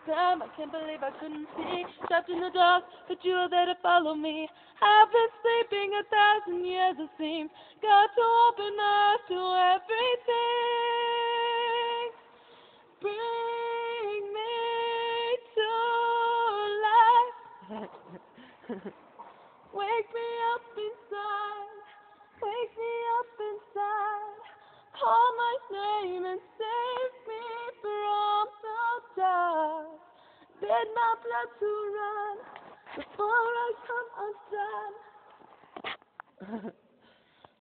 Damn, I can't believe I couldn't see. Trapped in the dark, but you were there to follow me. I've been sleeping 1,000 years, it seems. Got to open up to everything. Bring me to life. Wake me up inside. Wake me up inside. Call my name and save me from the dark. Bid my blood to run before I come undone.